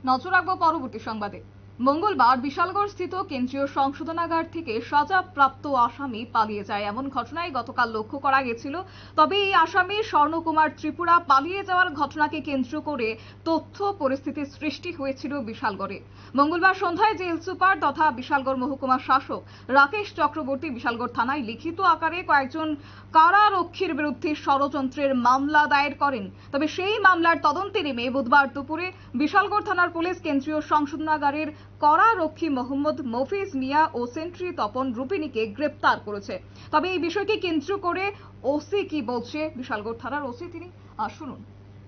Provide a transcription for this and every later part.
নজর রাখবো পরবর্তী সংবাদে। মঙ্গলবার বিশালগড় স্থিত কেন্দ্রীয় সংশোধনাগার থেকে সাজাপ্রাপ্ত আসামি পালিয়ে যায় এমন ঘটনায় গতকাল লক্ষ্য করা গেছিল। তবে এই আসামি স্বর্ণকুমার ত্রিপুরা পালিয়ে যাওয়ার ঘটনাকে কেন্দ্র করে তথ্য পরিস্থিতির সৃষ্টি হয়েছিল বিশালগড়ে। মঙ্গলবার সন্ধ্যায় জেল সুপার তথা বিশালগড় মহকুমা শাসক রাকেশ চক্রবর্তী বিশালগড় থানায় লিখিত আকারে কয়েকজন কারারক্ষীর বিরুদ্ধে ষড়যন্ত্রের মামলা দায়ের করেন। তবে সেই মামলার তদন্তে নেমে বুধবার দুপুরে বিশালগড় থানার পুলিশ কেন্দ্রীয় সংশোধনাগারের কারারক্ষী মোহাম্মদ মফিজ মিয়া ও সেন্ট্রি তপন রূপিনীকে গ্রেপ্তার করেছে। তবে এই বিষয়কে কেন্দ্র করে ওসি কি বলছে বিশালগড় থানার ওসি, তিনি শুনুন।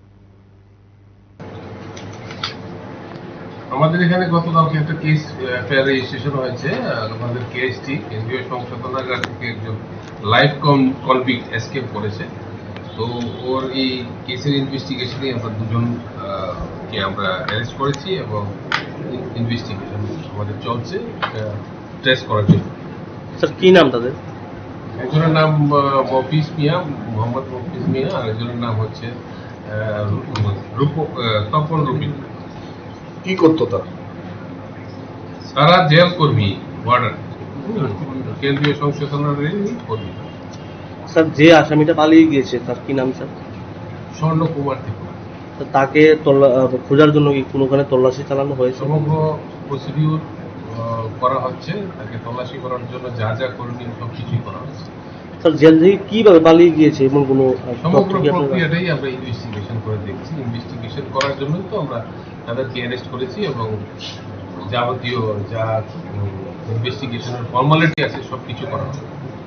আমাদের এখানে গতকালকে একটা কেস এফআইআর রেজিস্ট্রেশন হয়েছে। আমাদের কেসটি কেন্দ্রীয় সংশোধনাগার থেকে একজন লাইফ কনভিক্ট এসকেপ করেছে। তো ওর এই কেসের ইনভেস্টিগেশনে আমরা দুজনকে আমরা অ্যারেস্ট করেছি এবং ইনভেস্টিগেশন আমাদের চলছে ট্রেস করার জন্য। স্যার কি নাম তাদের? একজনের নাম মফিজ মিয়া, মোহাম্মদ মফিজ মিয়া, আর একজনের নাম হচ্ছে তপন রূপিনী। কি করতো তারা জেল কর্মী, ওয়ার্ডার, কেন্দ্রীয় সংশোধনাগারের কর্মী। স্যার যে আসামিটা পালিয়ে গিয়েছে তার কি নাম স্যার? স্বর্ণকুমার ত্রিপুরা। তাকে খোঁজার জন্য কি কোনোখানে তল্লাশি চালানো হয়েছে? সমগ্র প্রসিডিউর করা হচ্ছে, তাকে তল্লাশি করার জন্য যা যা করণীয় সব কিছুই করা হচ্ছে। স্যার জেল থেকে কিভাবে পালিয়ে গিয়েছে এবং কোনো সমগ্র প্রক্রিয়াটাই আমরা ইনভেস্টিগেশন করে দেখছি। ইনভেস্টিগেশন করার জন্যই তো আমরা তাদেরকে অ্যারেস্ট করেছি এবং যাবতীয় যা ইনভেস্টিগেশনের ফর্মালিটি আছে সবকিছু করা হবে।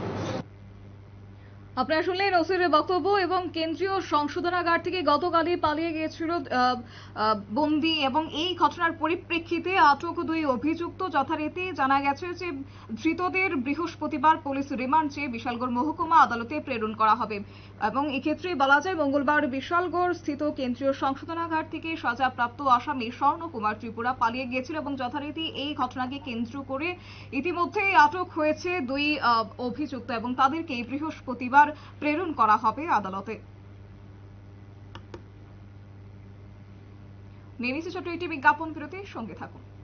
আপনারা শুনলেন ওসির বক্তব্য। এবং কেন্দ্রীয় সংশোধনাগার থেকে গতকালই পালিয়ে গিয়েছিল বন্দী, এবং এই ঘটনার পরিপ্রেক্ষিতে আটক দুই অভিযুক্ত। যথারীতি জানা গেছে যে ধৃতদের বৃহস্পতিবার পুলিশ রিমান্ড চেয়ে বিশালগড় মহকুমা আদালতে প্রেরণ করা হবে। এবং এক্ষেত্রে বলা যায় মঙ্গলবার বিশালগড় স্থিত কেন্দ্রীয় সংশোধনাগার থেকে সাজাপ্রাপ্ত আসামি স্বর্ণকুমার ত্রিপুরা পালিয়ে গিয়েছিল এবং যথারীতি এই ঘটনাকে কেন্দ্র করে ইতিমধ্যেই আটক হয়েছে দুই অভিযুক্ত এবং তাদেরকে বৃহস্পতিবার প্রেরণ করা হবে আদালতে। নিয়ে নিচ্ছে ছোট্ট একটি বিজ্ঞাপন বিরতির সঙ্গে থাকুন।